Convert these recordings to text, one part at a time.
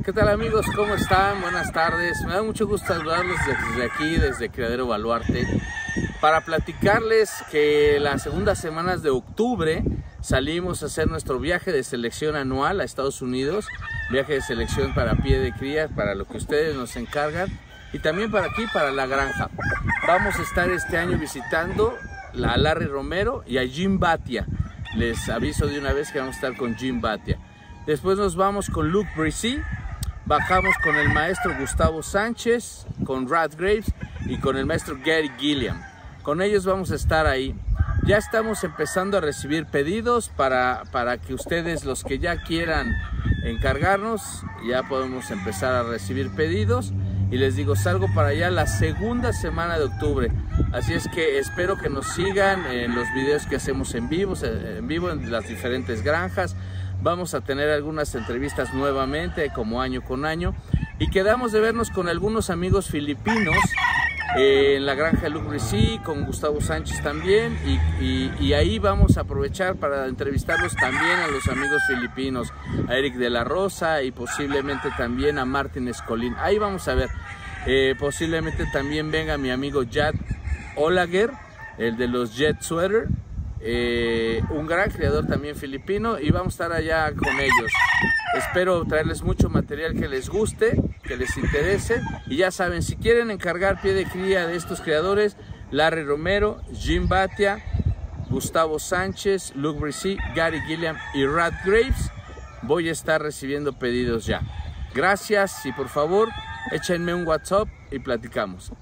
¿Qué tal amigos? ¿Cómo están? Buenas tardes. Me da mucho gusto saludarlos desde aquí, desde Criadero Baluarte, para platicarles que las segundas semanas de octubre salimos a hacer nuestro viaje de selección anual a Estados Unidos, viaje de selección para pie de cría, para lo que ustedes nos encargan, y también para aquí, para la granja. Vamos a estar este año visitando a Larry Romero y a Jim Bhatia. Les aviso de una vez que vamos a estar con Jim Bhatia. Después nos vamos con Luke Bresee, bajamos con el maestro Gustavo Sánchez, con Rat Graves y con el maestro Gary Gilliam. Con ellos vamos a estar ahí. Ya estamos empezando a recibir pedidos para que ustedes, los que ya quieran encargarnos, ya podemos empezar a recibir pedidos. Y les digo, salgo para allá la segunda semana de octubre. Así es que espero que nos sigan en los videos que hacemos en vivo en las diferentes granjas. Vamos a tener algunas entrevistas nuevamente, como año con año. Y quedamos de vernos con algunos amigos filipinos en la granja de Luke Bresee, con Gustavo Sánchez también. Y ahí vamos a aprovechar para entrevistarlos también a los amigos filipinos, a Eric de la Rosa y posiblemente también a Martin Escolín. Ahí vamos a ver. Posiblemente también venga mi amigo Jad Olaguer, el de los Jet Sweater. Un gran creador también filipino, y vamos a estar allá con ellos. Espero traerles mucho material que les guste, que les interese, y ya saben, si quieren encargar pie de cría de estos creadores, Larry Romero, Jim Bhatia, Gustavo Sánchez, Luke Bresee, Gary Gilliam y Rat Graves, voy a estar recibiendo pedidos ya. Gracias, y por favor échenme un WhatsApp y platicamos.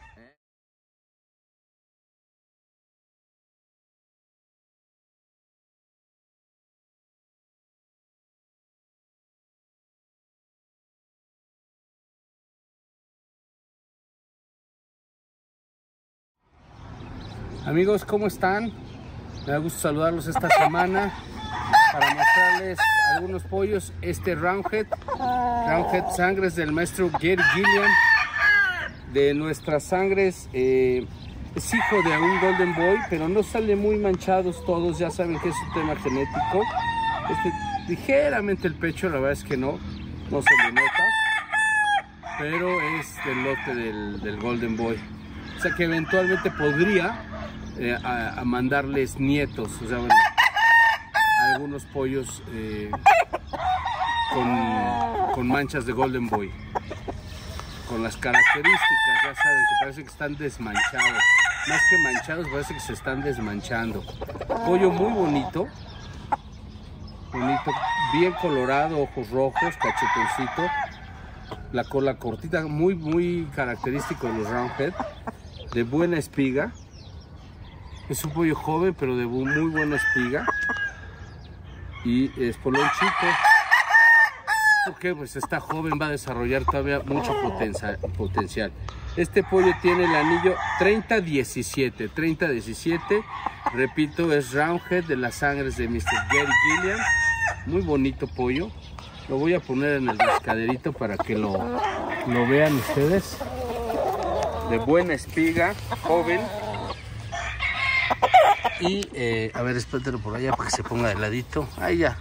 Amigos, ¿cómo están? Me da gusto saludarlos esta semana para mostrarles algunos pollos. Este Roundhead sangres del maestro Gary Gilliam. De nuestras sangres, es hijo de un Golden Boy, pero no sale muy manchados todos. Ya saben que es un tema genético. Ligeramente el pecho, la verdad es que no se le nota, pero es del lote del Golden Boy. O sea que eventualmente podría a mandarles nietos, o sea, bueno, algunos pollos con manchas de Golden Boy, con las características, ya saben, que parece que están desmanchados, más que manchados, parece que se están desmanchando. Pollo muy bonito, bien colorado, ojos rojos, cachetoncito, la cola cortita, muy característico de los Roundhead, de buena espiga. Es un pollo joven, pero de muy buena espiga. Y es polón chico, porque pues está joven, va a desarrollar todavía mucho potencial. Este pollo tiene el anillo 3017. Repito, es Roundhead de las sangres de Mr. Gary Gilliam. Muy bonito pollo. Lo voy a poner en el pescaderito para que lo vean ustedes. De buena espiga, joven. Y a ver, espérate por allá para que se ponga de ladito. Ahí ya.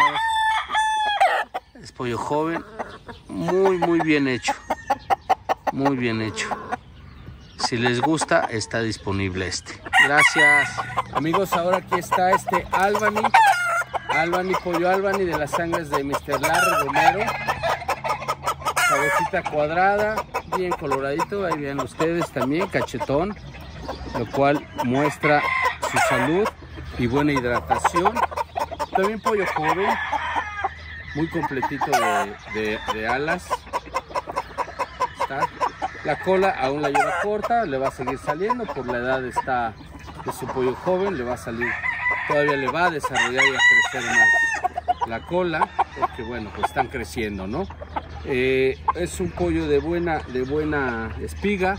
No, es pollo joven, muy bien hecho. Muy bien hecho. Si les gusta, está disponible este. Gracias. Amigos, ahora aquí está este Albany, pollo Albany de las sangres de Mr. Larry Romero. Cabecita cuadrada, bien coloradito. Ahí vean ustedes también, cachetón, lo cual muestra su salud y buena hidratación. También pollo joven, muy completito de alas. Está. La cola aún la lleva corta, le va a seguir saliendo por la edad de su pollo joven, le va a salir, todavía le va a desarrollar y a crecer más la cola, porque bueno, pues están creciendo, ¿no? Es un pollo de buena espiga,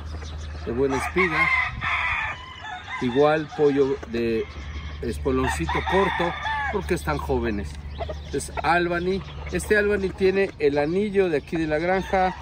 igual pollo de espoloncito corto, porque están jóvenes. Es Albany. Este Albany tiene el anillo de aquí de la granja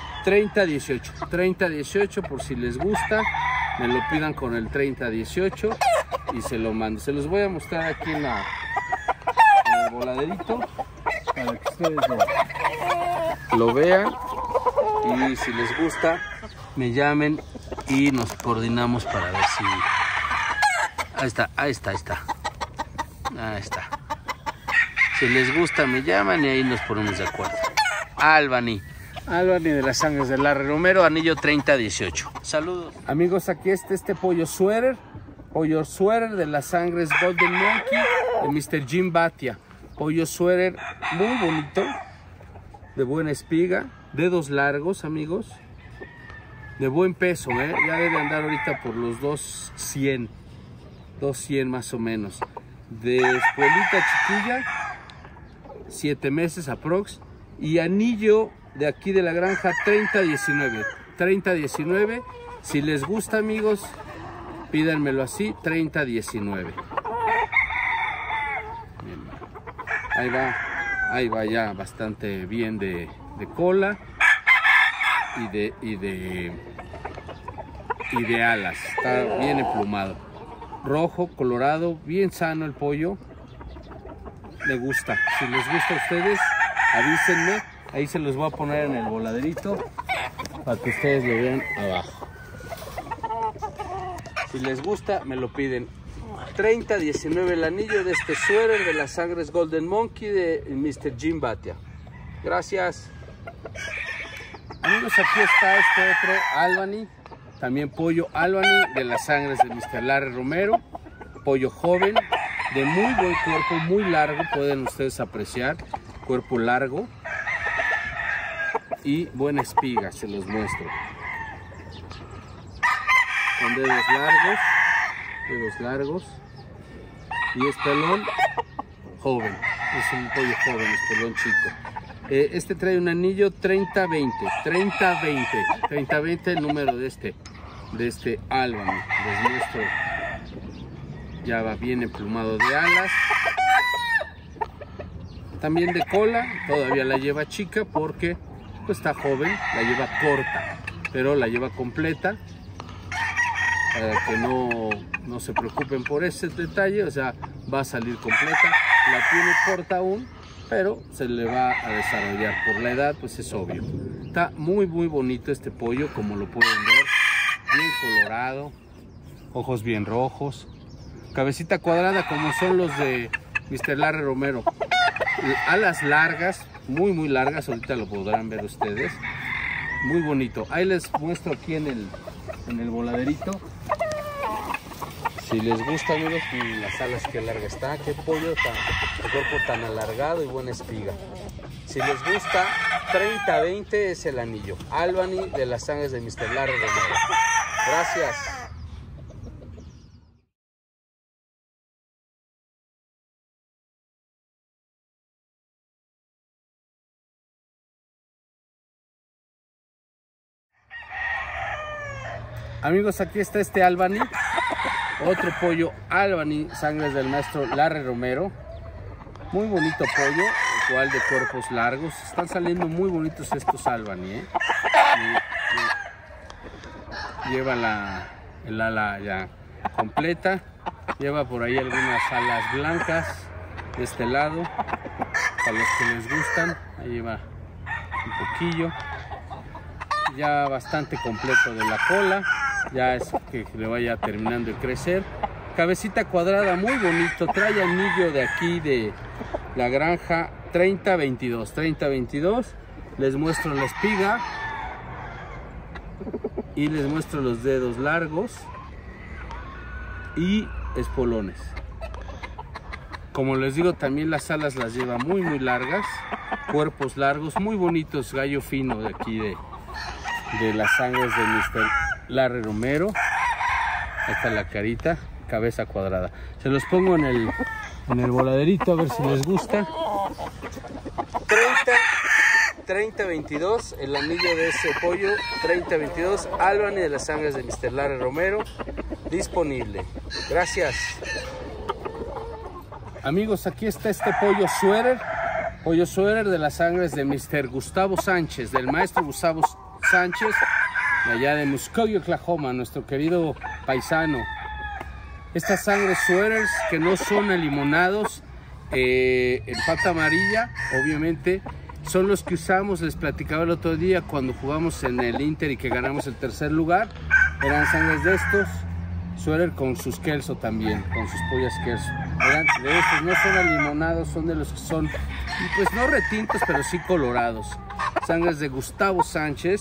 3018, por si les gusta, me lo pidan con el 3018 y se lo mando. Se los voy a mostrar aquí en el voladerito para que ustedes lo vean. lo vean y si les gusta me llamen y nos coordinamos para ver si... Ahí está. Si les gusta me llaman y ahí nos ponemos de acuerdo. Albany de las Sangres de Larry Romero, anillo 30-18. Saludos. Amigos, aquí está este pollo suéter de las Sangres Golden Monkey de Mr. Jim Bhatia. Pollo suéter muy bonito, de buena espiga, dedos largos, amigos, de buen peso, ya debe andar ahorita por los 200 más o menos. De espuelita chiquilla, 7 meses aprox, y anillo de aquí de la granja 30-19. Si les gusta, amigos, pídanmelo así, 30-19. Ahí va ya bastante bien de cola y de alas. Está bien emplumado, rojo, colorado, bien sano el pollo. Me gusta. Si les gusta a ustedes, avísenme. Ahí se los voy a poner en el voladerito para que ustedes lo vean abajo. Si les gusta, me lo piden. 30-19 el anillo de este suéter de las Sangres Golden Monkey de Mr. Jim Bhatia. Gracias. Amigos, aquí está este otro Albany, también pollo Albany de las Sangres de Mr. Larry Romero. Pollo joven, de muy buen cuerpo, muy largo, pueden ustedes apreciar, cuerpo largo y buena espiga, se los muestro. Con dedos largos y espelón joven, es un pollo joven, espelón chico. Este trae un anillo 30-20 el número de este Albany. Les muestro, ya va bien emplumado de alas, también de cola, todavía la lleva chica porque pues está joven, la lleva corta, pero la lleva completa, para que no se preocupen por ese detalle, o sea, va a salir completa, la tiene corta aún, pero se le va a desarrollar. Por la edad, pues es obvio. Está muy bonito este pollo, como lo pueden ver, bien colorado, ojos bien rojos, cabecita cuadrada como son los de Mr. Larry Romero, alas largas, muy largas, ahorita lo podrán ver ustedes, muy bonito. Ahí les muestro aquí en el voladerito. Si les gusta, amigos, las alas que larga está, qué pollo el cuerpo tan alargado y buena espiga. Si les gusta, 30-20 es el anillo Albany de las Sangres de Mr. Larry Romero. Gracias. Amigos, aquí está este Albany, otro pollo Albany, Sangres del maestro Larry Romero. Muy bonito pollo, igual de cuerpos largos. Están saliendo muy bonitos estos Albany, Lleva el ala ya completa. Lleva por ahí algunas alas blancas de este lado, para los que les gustan. Ahí lleva un poquillo. Ya bastante completo de la cola. Ya es que le vaya terminando de crecer. Cabecita cuadrada, muy bonito. Trae anillo de aquí de la granja 30-22. Les muestro la espiga y les muestro los dedos largos y espolones. Como les digo, también las alas las lleva muy largas, cuerpos largos, muy bonitos. Gallo fino de aquí de las Sangres de Mr. Larry Romero. Ahí está la carita, cabeza cuadrada. Se los pongo en el voladerito a ver si les gusta. 30-22 el anillo de ese pollo, 30-22 Albany de las Sangres de Mr. Larry Romero, disponible. Gracias. Amigos, aquí está este pollo suéter de las Sangres de Mr. Gustavo Sánchez, del maestro Gustavo Sánchez, de allá de Muskogee, Oklahoma, nuestro querido paisano. Estas Sangres suéteres que no son alimonados, en pata amarilla, obviamente, son los que usamos, les platicaba el otro día cuando jugamos en el Inter y que ganamos el tercer lugar. Eran sangres de estos, suéter con sus Kelso también, con sus pollas Kelso. Eran de estos, no son alimonados, son de los que son, pues no retintos, pero sí colorados. Sangres de Gustavo Sánchez,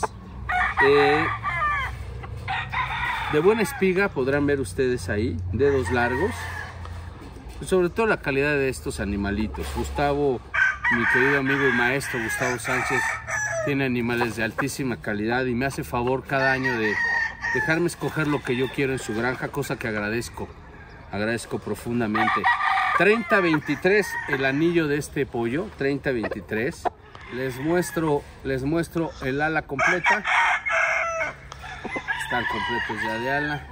de buena espiga, podrán ver ustedes ahí, dedos largos. Sobre todo la calidad de estos animalitos. Gustavo, mi querido amigo y maestro Gustavo Sánchez, tiene animales de altísima calidad y me hace favor cada año de dejarme escoger lo que yo quiero en su granja, cosa que agradezco profundamente. 30-23 el anillo de este pollo, 30-23. Les muestro el ala completa. Están completos ya de ala.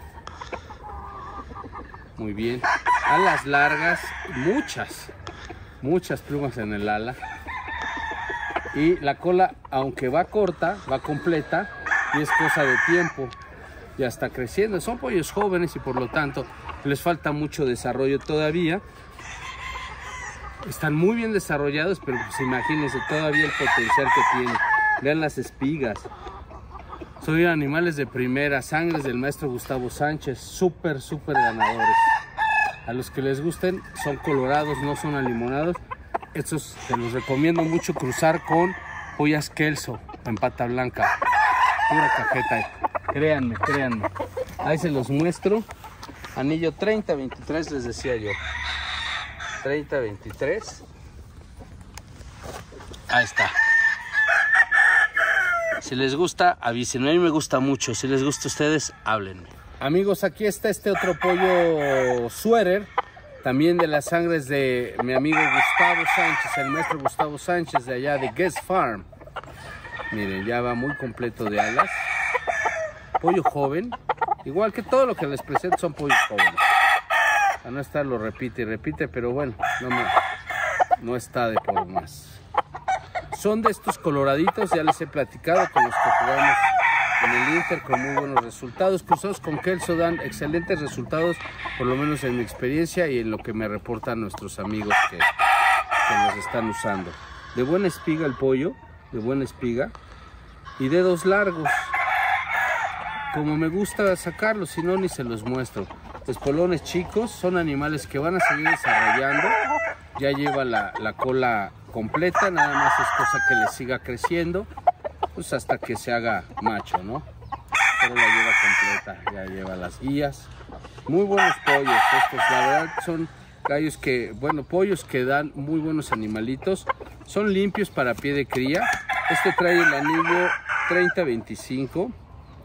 Muy bien. Alas largas, muchas plumas en el ala. Y la cola, aunque va corta, va completa y es cosa de tiempo. Ya está creciendo. Son pollos jóvenes y por lo tanto les falta mucho desarrollo todavía. Están muy bien desarrollados, pero pues imagínense todavía el potencial que tienen. Vean las espigas. Son animales de primera, sangres del maestro Gustavo Sánchez, súper ganadores. A los que les gusten, son colorados, no son alimonados. Estos se los recomiendo mucho cruzar con pollas Kelso en pata blanca. Pura cajeta, créanme. Ahí se los muestro. Anillo 30-23 les decía yo. 30-23. Ahí está. Si les gusta, avísenme. A mí me gusta mucho. Si les gusta a ustedes, háblenme. Amigos, aquí está este otro pollo suéter, también de las sangres de mi amigo Gustavo Sánchez, el maestro Gustavo Sánchez de allá de Guest Farm. Miren, ya va muy completo de alas. Pollo joven, igual que todo lo que les presento son pollos jóvenes. A no estarlo repite y repite, pero bueno, no está de por más. Son de estos coloraditos, ya les he platicado, con los que jugamos en el Inter con muy buenos resultados. Cruzados con Kelso dan excelentes resultados, por lo menos en mi experiencia y en lo que me reportan nuestros amigos que los están usando. De buena espiga el pollo, de buena espiga y dedos largos, como me gusta sacarlos, si no ni se los muestro. Espolones chicos, son animales que van a seguir desarrollando. Ya lleva la cola completa, nada más es cosa que le siga creciendo, pues hasta que se haga macho, ¿no? Pero la lleva completa, ya lleva las guías. Muy buenos pollos estos, la verdad son gallos que, bueno, pollos que dan muy buenos animalitos. Son limpios para pie de cría. Este trae el anillo 30-25.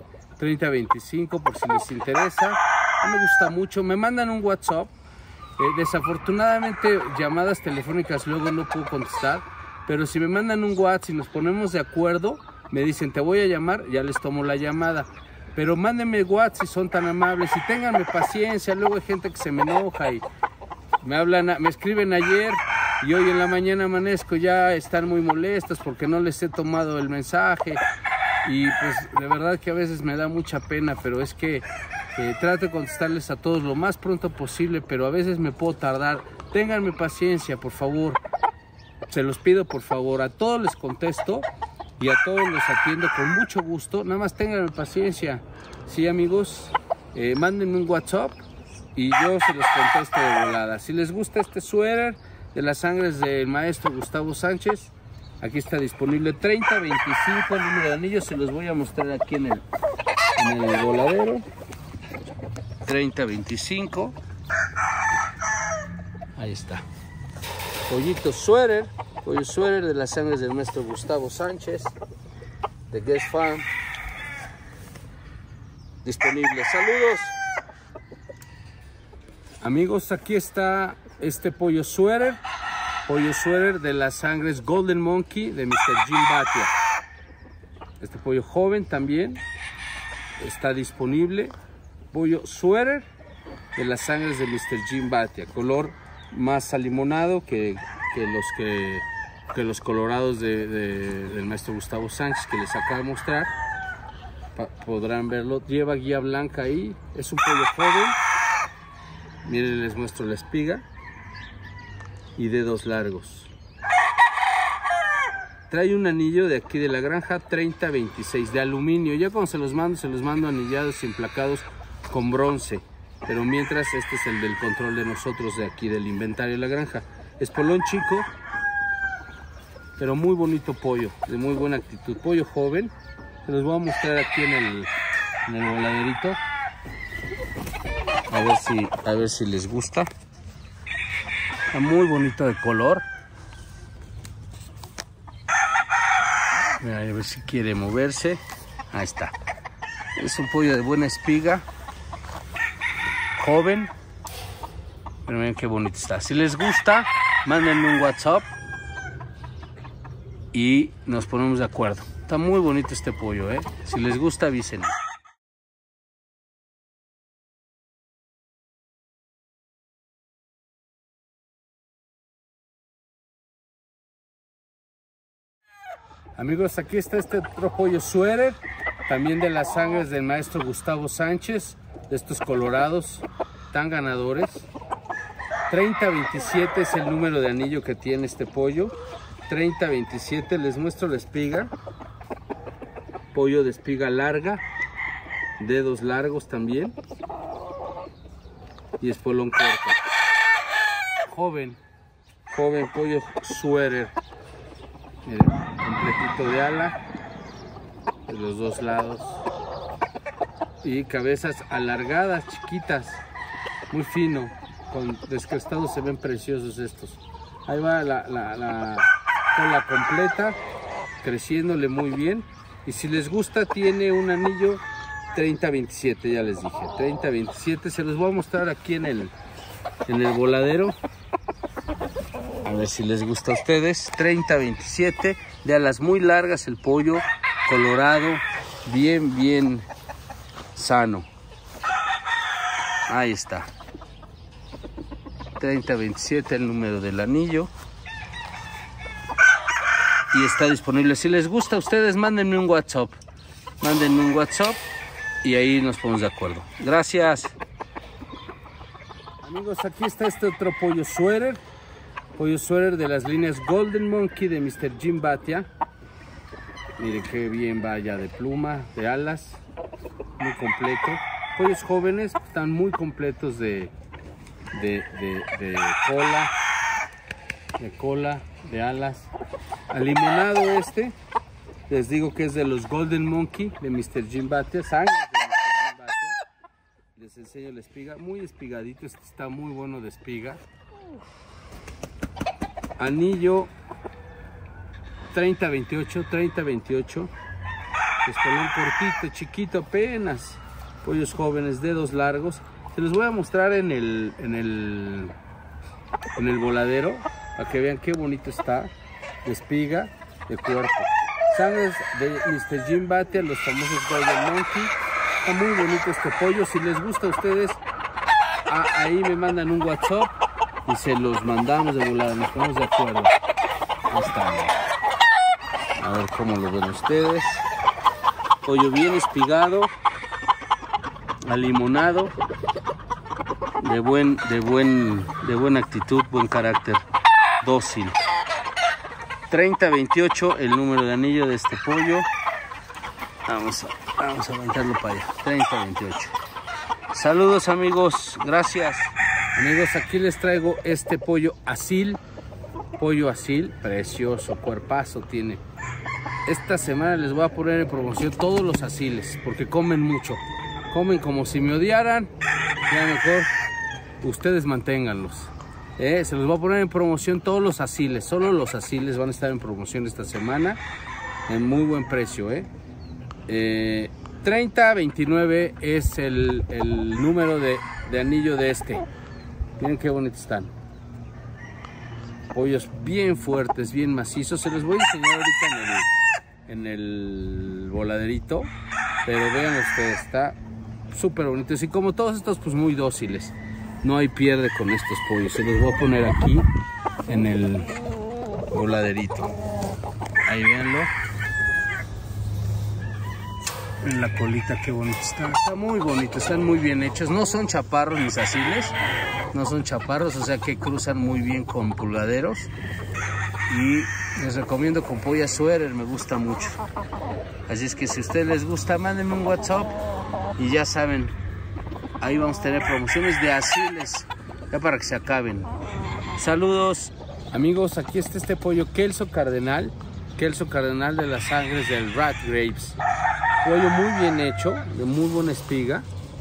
30-25 por si les interesa. No me gusta mucho. Me mandan un WhatsApp. Desafortunadamente llamadas telefónicas luego no puedo contestar, pero si me mandan un WhatsApp y nos ponemos de acuerdo, me dicen te voy a llamar, ya les tomo la llamada. Pero mándenme WhatsApp si son tan amables y ténganme paciencia. Luego hay gente que se me enoja y me escriben ayer y hoy en la mañana amanezco, ya están muy molestos porque no les he tomado el mensaje. Y pues de verdad que a veces me da mucha pena, pero es que trato de contestarles a todos lo más pronto posible, pero a veces me puedo tardar. Ténganme paciencia, por favor. Se los pido, por favor. A todos les contesto y a todos los atiendo con mucho gusto. Nada más ténganme paciencia. Sí, amigos, mándenme un WhatsApp y yo se los contesto de volada. Si les gusta este suéter de las sangres del maestro Gustavo Sánchez, aquí está disponible 30-25 el número de anillos. Se los voy a mostrar aquí en el voladero. 30-25. Ahí está. Pollito suéter. Pollo suéter de las sangres del maestro Gustavo Sánchez de Guest Farm. Disponible. Saludos. Amigos, aquí está este pollo suéter. Pollo suéter de las sangres Golden Monkey de Mr. Jim Bhatia. Este pollo joven también está disponible. Pollo suéter de las sangres de Mr. Jim Bhatia. Color más alimonado que los colorados del maestro Gustavo Sánchez que les acabo de mostrar. Podrán verlo. Lleva guía blanca ahí. Es un pollo joven. Miren, les muestro la espiga y dedos largos. Trae un anillo de aquí de la granja 3026 de aluminio. Ya cuando se los mando anillados y emplacados con bronce. Pero mientras este es el del control de nosotros de aquí del inventario de la granja. Espolón chico, pero muy bonito pollo, de muy buena actitud. Pollo joven. Se los voy a mostrar aquí en el voladerito. A ver si les gusta. Está muy bonito de color. A ver si quiere moverse. Ahí está. Es un pollo de buena espiga. Joven. Pero miren qué bonito está. Si les gusta, mándenme un WhatsApp y nos ponemos de acuerdo. Está muy bonito este pollo, ¿eh? Si les gusta, avísenme. Amigos, aquí está este otro pollo suéter, también de las sangres del maestro Gustavo Sánchez, de estos colorados tan ganadores. 3027 es el número de anillo que tiene este pollo. 3027, les muestro la espiga. Pollo de espiga larga, dedos largos también. Y espolón corto. Joven pollo suéter. Miren, completito de ala, de los dos lados. Y cabezas alargadas, chiquitas, muy fino. Con descrestados se ven preciosos estos. Ahí va la cola completa, creciéndole muy bien. Y si les gusta, tiene un anillo 3027, ya les dije, 3027. Se los voy a mostrar aquí en el voladero. A ver si les gusta a ustedes. 3027, de alas muy largas, el pollo colorado, bien sano. Ahí está. 3027 el número del anillo. Y está disponible. Si les gusta a ustedes, mándenme un WhatsApp. Mándenme un WhatsApp y ahí nos ponemos de acuerdo. Gracias. Amigos, aquí está este otro pollo suéter. Pollo suéter de las líneas Golden Monkey de Mr. Jim Bhatia. Miren qué bien va ya de pluma, de alas. Muy completo. Pollos jóvenes están muy completos de cola, de alas. Alimonado este, les digo que es de los Golden Monkey de Mr. Jim Bhatia, sangre de Mr. Jim Bhatia. Les enseño la espiga, muy espigadito, este está muy bueno de espiga. Anillo 3028, espolón cortito, chiquito apenas. Pollos jóvenes, dedos largos. Se los voy a mostrar en el voladero para que vean qué bonito está de espiga, de cuerpo. Sangres de Mr. Jim Bhatia, los famosos Golden Monkey. Está muy bonito este pollo. Si les gusta a ustedes, ahí me mandan un WhatsApp y se los mandamos de volada. Nos ponemos de acuerdo. Ahí está. A ver cómo lo ven ustedes. Pollo bien espigado, alimonado, de buena actitud, buen carácter, dócil. 3028 el número de anillo de este pollo. Vamos a aventarlo para allá. 3028. Saludos amigos, gracias. Amigos, aquí les traigo este pollo asil. Pollo asil, precioso, cuerpazo tiene. Esta semana les voy a poner en promoción todos los asiles, porque comen mucho. Comen como si me odiaran. Ya mejor ustedes manténganlos. Se los voy a poner en promoción todos los asiles. Solo los asiles van a estar en promoción esta semana. En muy buen precio. 3029 es el número de anillo de este. Miren qué bonitos están. Pollos bien fuertes, bien macizos. Se los voy a enseñar ahorita en el voladerito. Pero vean ustedes, está súper bonitos. Y como todos estos, pues muy dóciles. No hay pierde con estos pollos. Se los voy a poner aquí en el voladerito. Ahí véanlo. En la colita, qué bonito está. Está muy bonito, están muy bien hechos. No son chaparros ni asiles. No son chaparros, o sea que cruzan muy bien con pulgaderos. y les recomiendo con polla Sweater, me gusta mucho. Así es que si a ustedes les gusta, mándenme un WhatsApp y ya saben, ahí vamos a tener promociones de asiles, ya para que se acaben. Saludos. Amigos, aquí está este pollo Kelso Cardenal de las sangres del Rat Grapes. Pollo muy bien hecho, de muy buena espiga,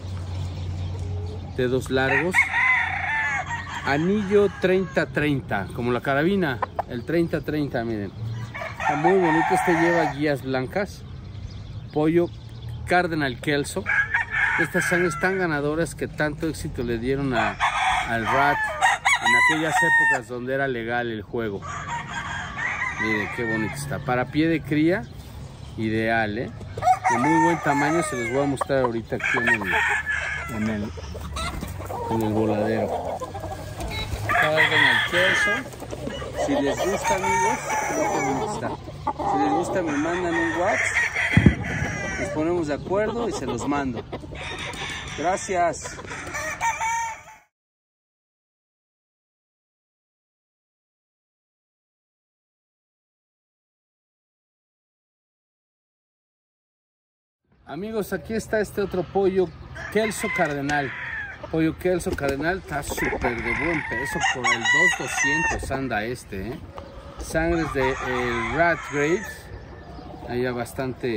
dedos largos, anillo 30-30, como la carabina, el 30-30, miren. Está muy bonito, lleva guías blancas. Pollo Cardenal Kelso. Estas sangres tan ganadoras que tanto éxito le dieron al Rat en aquellas épocas donde era legal el juego. Miren qué bonito está. Para pie de cría, ideal, de muy buen tamaño. Se los voy a mostrar ahorita aquí en el voladero. Cardenal Kelso. Si les gusta, amigos, miren qué bonito está. Si les gusta, me mandan un WhatsApp, nos ponemos de acuerdo y se los mando. Gracias. Amigos, aquí está este otro pollo Kelso Cardenal. Pollo Kelso Cardenal está súper de buen peso, por el 2,200 anda Sangres de Rat Grapes. Allá bastante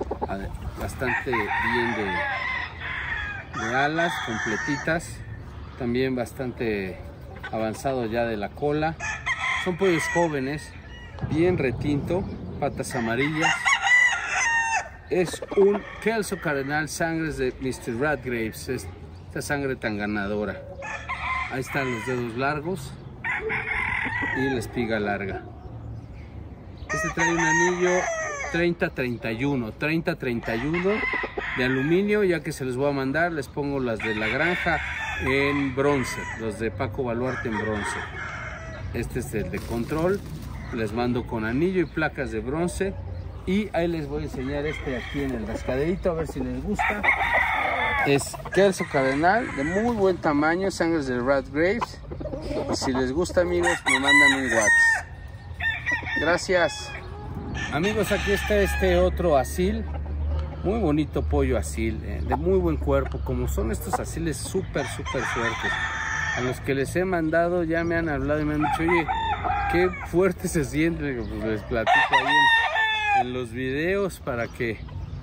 bien de alas, completitas. También bastante avanzado ya de la cola. Son pollos jóvenes, bien retinto, patas amarillas. Es un Kelso Cardenal, sangres de Mr. Rat Grapes. Esta sangre tan ganadora. Ahí están los dedos largos y la espiga larga. Este trae un anillo 30-31 de aluminio, ya que se los voy a mandar. Les pongo las de la granja en bronce, los de Paco Baluarte en bronce. Este es el de control, les mando con anillo y placas de bronce. Y ahí les voy a enseñar aquí en el rascaderito, a ver si les gusta. Es Kelso Cardenal, de muy buen tamaño, sangres de Rat Grapes. Y si les gusta, amigos, me mandan un WhatsApp. Gracias. Amigos, aquí está este otro asil. Muy bonito pollo asil, de muy buen cuerpo. Como son estos asiles súper fuertes. A los que les he mandado ya me han hablado y me han dicho, oye, qué fuerte se siente. Pues les platico ahí en los videos para que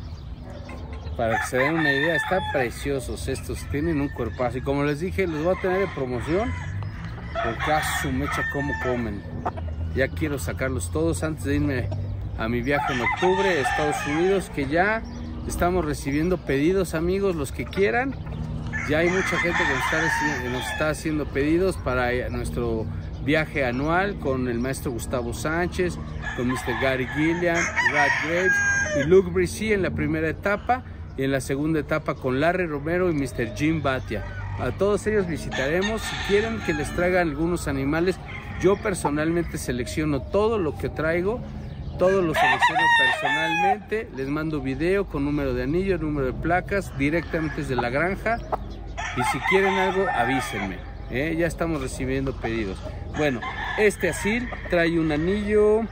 se den una idea. Están preciosos estos, tienen un cuerpazo. Y como les dije, los voy a tener de promoción, porque a su mecha cómo comen. Ya quiero sacarlos todos antes de irme a mi viaje en octubre a Estados Unidos, que ya estamos recibiendo pedidos, amigos, los que quieran. Ya hay mucha gente que nos está haciendo pedidos para nuestro viaje anual con el maestro Gustavo Sánchez, con Mr. Gary Gilliam, Rat Grapes y Luke Brissy en la primera etapa, y en la segunda etapa con Larry Romero y Mr. Jim Batia. A todos ellos visitaremos. Si quieren que les traigan algunos animales, yo personalmente selecciono todo lo que traigo, todo lo selecciono personalmente, les mando video con número de anillo, número de placas, directamente desde la granja. Y si quieren algo, avísenme, ya estamos recibiendo pedidos. Bueno, este asil trae un anillo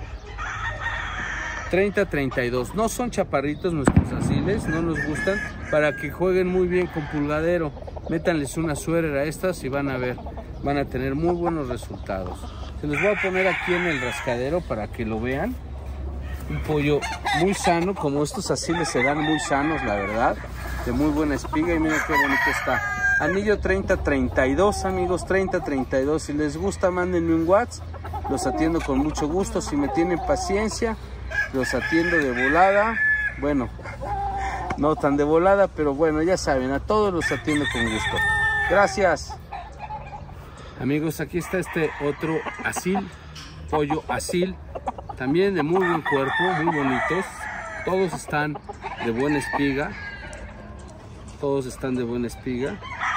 30-32. No son chaparritos nuestros asiles, no nos gustan, para que jueguen muy bien con pulgadero. Métanles una Sweater a estas y van a ver, van a tener muy buenos resultados. Se los voy a poner aquí en el rascadero para que lo vean. Un pollo muy sano, como estos asiles se dan muy sanos, la verdad, de muy buena espiga. Y miren qué bonito está. Anillo 30-32, amigos, 30-32. Si les gusta, mándenme un WhatsApp, los atiendo con mucho gusto. Si me tienen paciencia, los atiendo de volada. Bueno, no tan de volada, pero bueno, ya saben, a todos los atiendo con gusto. Gracias. Amigos, aquí está este otro asil, pollo asil, también de muy buen cuerpo, muy bonitos. Todos están de buena espiga. Todos están de buena espiga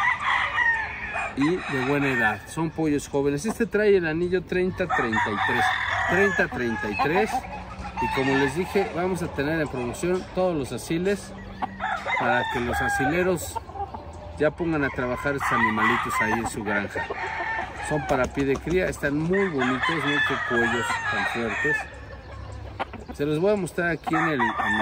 y de buena edad. Son pollos jóvenes. Este trae el anillo 30-33. 30-33. Y como les dije, vamos a tener en promoción todos los asiles para que los asileros ya pongan a trabajar estos animalitos ahí en su granja. son para pie de cría, están muy bonitos, miren qué cuellos tan fuertes. Se los voy a mostrar aquí en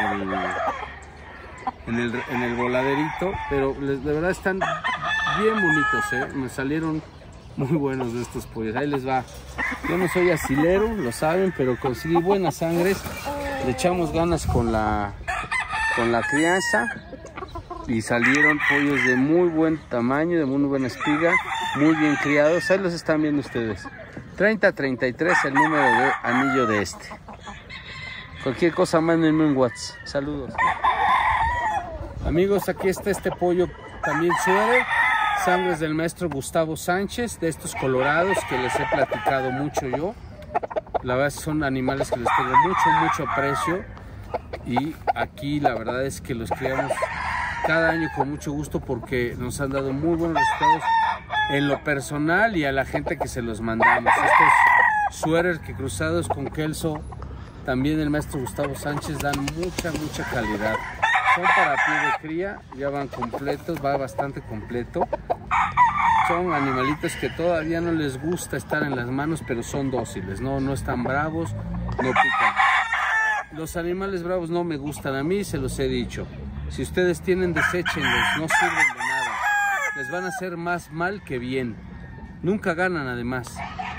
el voladerito, pero de verdad están bien bonitos, me salieron muy buenos de estos pollos. Ahí les va. Yo no soy asilero, lo saben, pero conseguí buenas sangres, le echamos ganas con la crianza y salieron pollos de muy buen tamaño, de muy buena espiga, muy bien criados. Ahí los están viendo ustedes. 3033 el número de anillo de este. Cualquier cosa mándenme un WhatsApp. Saludos. Amigos, aquí está este pollo también suere, sangres del maestro Gustavo Sánchez, de estos colorados que les he platicado mucho yo. La verdad son animales que les tengo mucho aprecio, y aquí la verdad es que los criamos cada año con mucho gusto porque nos han dado muy buenos resultados en lo personal y a la gente que se los mandamos. Estos sueres que cruzados con Kelso, también el maestro Gustavo Sánchez, dan mucha calidad. Son para pie de cría, ya van completos, va bastante completo. Son animalitos que todavía no les gusta estar en las manos, pero son dóciles, no están bravos, no pican. Los animales bravos no me gustan a mí, se los he dicho. Si ustedes tienen, deséchenlos, no sirven de nada. Les van a hacer más mal que bien. Nunca ganan además.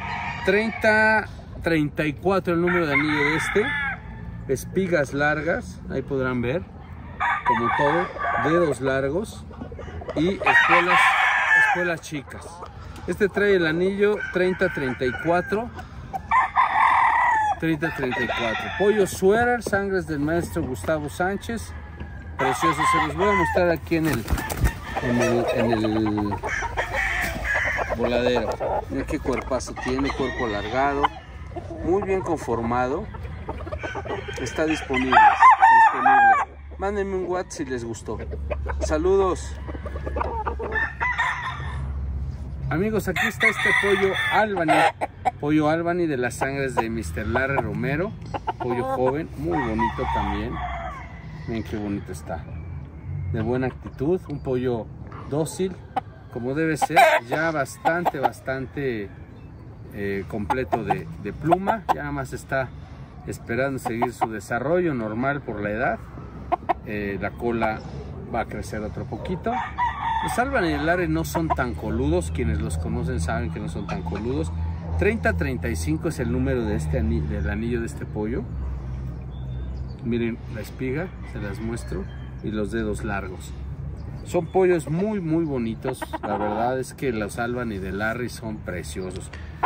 3034 el número de anillo de este. Espigas largas, ahí podrán ver, como todo, dedos largos y espuelas chicas. Este trae el anillo 3034. Pollo suerer, sangres del maestro Gustavo Sánchez. Preciosos, se los voy a mostrar aquí en el voladero. Miren qué cuerpazo tiene, cuerpo alargado, muy bien conformado. Está disponible. Mándenme un WhatsApp si les gustó. Saludos. Amigos, aquí está este pollo Albany de las sangres de Mr. Larry Romero. Pollo joven, muy bonito también. Miren qué bonito está. De buena actitud, un pollo dócil, como debe ser. Ya bastante completo de pluma. Ya nada más está esperando seguir su desarrollo normal por la edad. La cola va a crecer otro poquito. Los Albany y el Larry no son tan coludos, quienes los conocen saben que no son tan coludos. 3035 es el número de del anillo de este pollo. Miren la espiga, se las muestro, y los dedos largos. Son pollos muy bonitos. La verdad es que los Albany y de Larry son preciosos.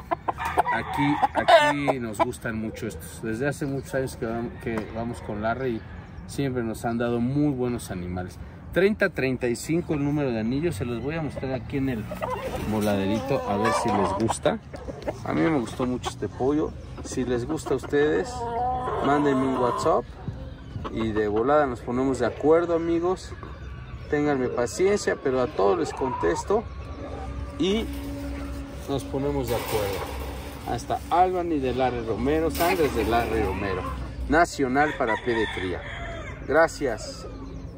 Aquí nos gustan mucho estos. Desde hace muchos años que vamos con Larry y siempre nos han dado muy buenos animales. 3035 el número de anillos, se los voy a mostrar aquí en el voladerito a ver si les gusta. A mí me gustó mucho este pollo. Si les gusta a ustedes, mándenme un WhatsApp y de volada nos ponemos de acuerdo, amigos. Ténganme paciencia, pero a todos les contesto y nos ponemos de acuerdo. Hasta Albany de Larry Romero, sangres de Larry Romero, nacional para pie de cría. Gracias.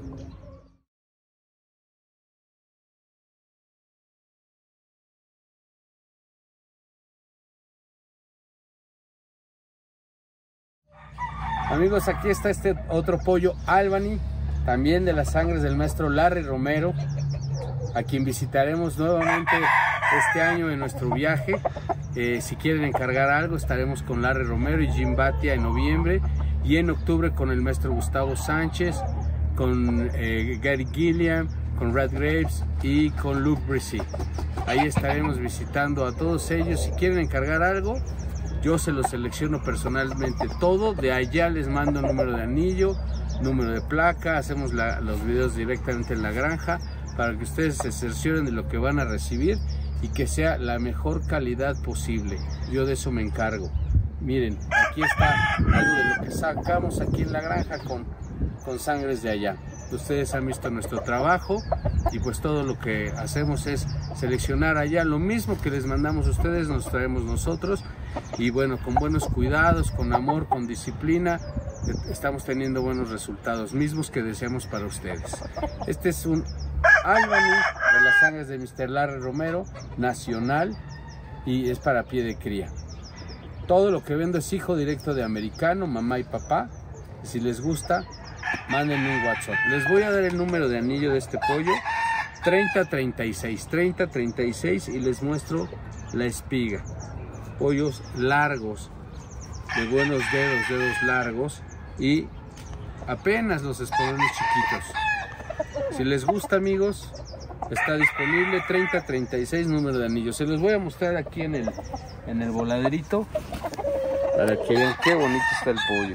Amigos, aquí está este otro pollo Albany, también de las sangres del maestro Larry Romero, a quien visitaremos nuevamente este año en nuestro viaje. Si quieren encargar algo, estaremos con Larry Romero y Jim Batia en noviembre, y en octubre con el maestro Gustavo Sánchez, con Gary Gilliam, con Red Graves y con Luke Brissi. Ahí estaremos visitando a todos ellos. Si quieren encargar algo, yo se lo selecciono personalmente todo. De allá les mando número de anillo, número de placa, hacemos los videos directamente en la granja para que ustedes se cercioren de lo que van a recibir y que sea la mejor calidad posible. Yo de eso me encargo. Miren, aquí está algo de lo que sacamos aquí en la granja con sangres de allá. Ustedes han visto nuestro trabajo y pues todo lo que hacemos es seleccionar allá lo mismo que les mandamos a ustedes, nos traemos nosotros, y bueno, con buenos cuidados, con amor, con disciplina, estamos teniendo buenos resultados mismos que deseamos para ustedes. Este es un Albany de las sangres de Mr. Larry Romero, nacional, y es para pie de cría. Todo lo que vendo es hijo directo de americano, mamá y papá. Si les gusta, mándenme un WhatsApp. Les voy a dar el número de anillo de este pollo, 3036, y les muestro la espiga. Pollos largos, de buenos dedos largos, y apenas los espolones chiquitos. Si les gusta, amigos, está disponible 3036, número de anillo. Se los voy a mostrar aquí en el voladerito para que vean qué bonito está el pollo.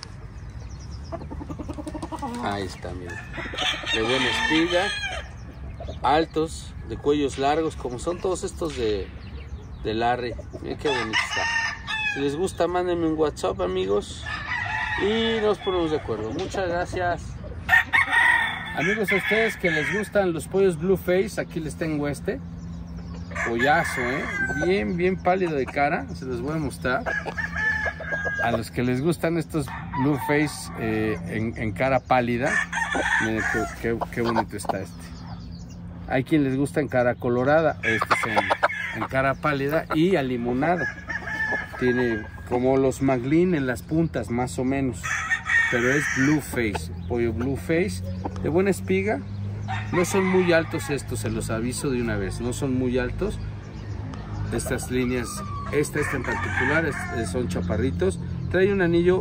Ahí está, miren, de buena espiga, altos, de cuellos largos, como son todos estos de Larry. Miren qué bonito está. Si les gusta, mándenme un WhatsApp, amigos, y nos ponemos de acuerdo. Muchas gracias. Amigos, a ustedes que les gustan los pollos Blueface, aquí les tengo este pollazo, bien pálido de cara. Se los voy a mostrar. A los que les gustan estos Blueface en cara pálida, miren qué bonito está este. Hay quien les gusta en cara colorada, este es en cara pálida y alimonado. Tiene como los Maglin en las puntas, más o menos, pero es Blueface, pollo Blueface, de buena espiga. No son muy altos estos, se los aviso de una vez, no son muy altos. Estas líneas, esta en particular, son chaparritos. Trae un anillo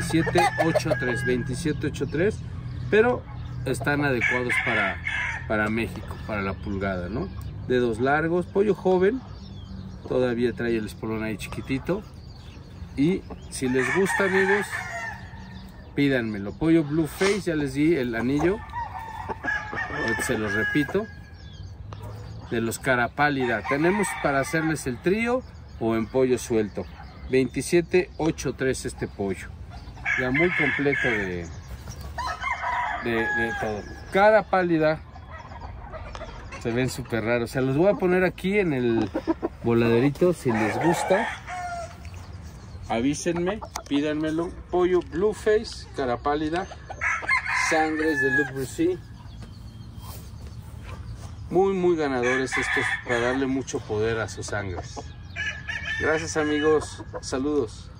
2783, pero están adecuados para México, para la pulgada, ¿no? Dedos largos, pollo joven, todavía trae el espolón ahí chiquitito. Y si les gusta, amigos, pídanmelo. Pollo Blueface, ya les di el anillo, se los repito, de los cara pálida. Tenemos para hacerles el trío o en pollo suelto. 2783 este pollo, ya muy completo de todo. Cara pálida, se ven súper raros. Se los voy a poner aquí en el voladerito. Si les gusta, avísenme, pídanmelo. Pollo Blueface, cara pálida, sangres de Le Broussy. Muy ganadores estos, para darle mucho poder a sus sangres. Gracias, amigos, saludos.